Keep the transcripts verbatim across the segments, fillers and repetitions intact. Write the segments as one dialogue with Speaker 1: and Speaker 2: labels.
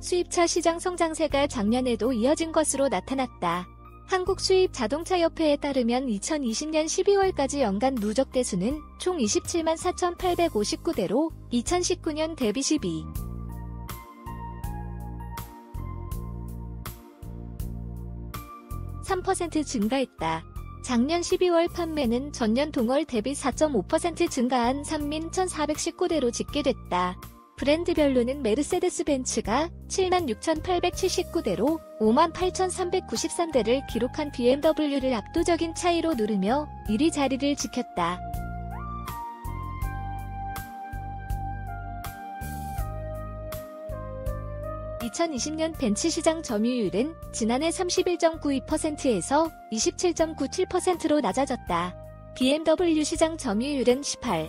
Speaker 1: 수입차 시장 성장세가 작년에도 이어진 것으로 나타났다. 한국수입자동차협회에 따르면 이천이십년 십이월까지 연간 누적 대수는 총 이십칠만 사천팔백오십구 대로 이천십구년 대비 십이 점 삼 퍼센트 증가했다. 작년 십이월 판매는 전년 동월 대비 사 점 오 퍼센트 증가한 삼만 천사백십구 대로 집계됐다. 브랜드별로는 메르세데스 벤츠가 칠만 육천팔백칠십구 대로 오만 팔천삼백구십삼 대를 기록한 비엠더블유를 압도적인 차이로 누르며 일 위 자리를 지켰다. 이천이십년 벤츠 시장 점유율은 지난해 삼십일 점 구이 퍼센트에서 이십칠 점 구칠 퍼센트로 낮아졌다. 비엠더블유 시장 점유율은 십팔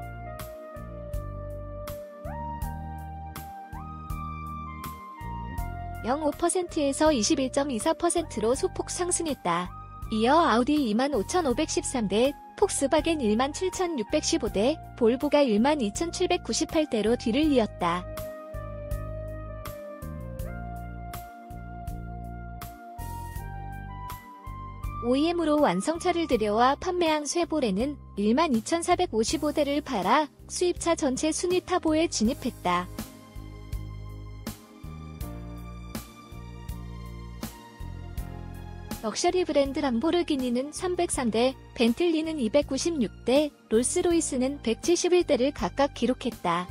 Speaker 1: 점 영오 퍼센트에서 이십일 점 이사 퍼센트로 소폭 상승했다. 이어 아우디 이만 오천오백십삼 대, 폭스바겐 일만 칠천육백십오 대, 볼보가 일만 이천칠백구십팔 대로 뒤를 이었다. 오이엠으로 완성차를 들여와 판매한 쉐보레는 일만 이천사백오십오 대를 팔아 수입차 전체 순위 탑오에 진입했다. 럭셔리 브랜드 람보르기니는 삼백삼 대, 벤틀리는 이백구십육 대, 롤스로이스는 백칠십일 대를 각각 기록했다.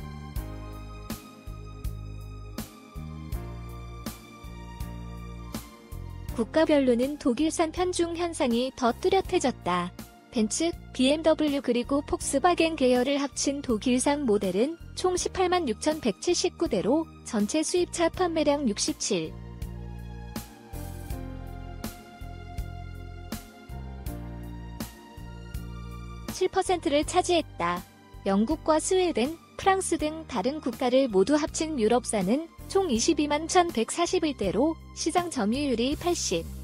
Speaker 1: 국가별로는 독일산 편중 현상이 더 뚜렷해졌다. 벤츠, 비엠더블유 그리고 폭스바겐 계열을 합친 독일산 모델은 총 십팔만 육천백칠십구 대로 전체 수입차 판매량 육십칠 점 칠 퍼센트를 차지했다. 영국과 스웨덴, 프랑스 등 다른 국가를 모두 합친 유럽산은 총 이십이만 천백사십일 대로 시장 점유율이 팔십 점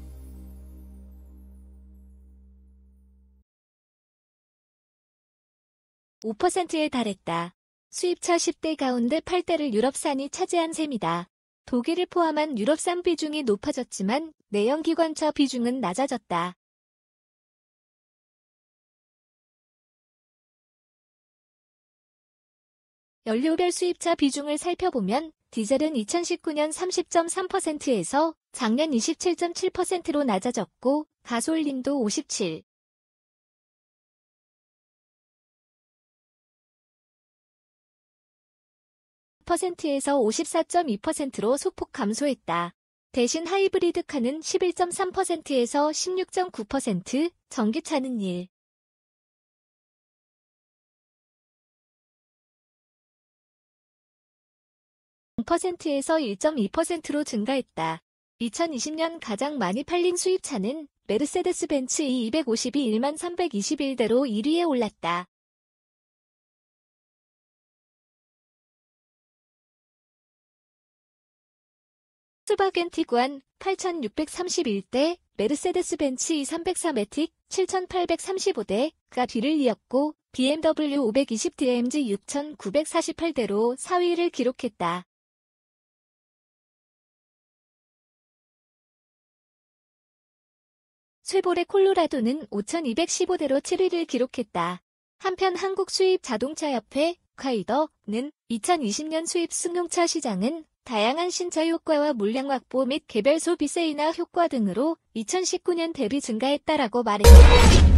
Speaker 1: 오 퍼센트에 달했다. 수입차 십 대 가운데 팔 대를 유럽산이 차지한 셈이다. 독일을 포함한 유럽산 비중이 높아졌지만 내연기관차 비중은 낮아졌다. 연료별 수입차 비중을 살펴보면 디젤은 이천십구년 삼십 점 삼 퍼센트에서 작년 이십칠 점 칠 퍼센트로 낮아졌고 가솔린도 오십칠 퍼센트에서 오십사 점 이 퍼센트로 소폭 감소했다. 대신 하이브리드카는 십일 점 삼 퍼센트에서 십육 점 구 퍼센트, 전기차는 일 퍼센트에서 일 점 이 퍼센트로 증가했다. 이천이십년 가장 많이 팔린 수입차는 메르세데스 벤츠 이 이백오십이 일만 삼백이십일 대로 일 위에 올랐다. 폭스바겐 티구안 팔천육백삼십일 대, 메르세데스 벤츠 이 삼백사 매틱 칠천팔백삼십오 대가 뒤를 이었고 비엠더블유 오백이십 디엠지 육천구백사십팔 대로 사 위를 기록했다. 쉐보레 콜로라도는 오천이백십오 대로 칠 위를 기록했다. 한편 한국수입자동차협회 카이더는 이천이십년 수입 승용차 시장은 다양한 신차 효과와 물량 확보 및 개별 소비 세인화 효과 등으로 이천십구년 대비 증가했다라고 말했다.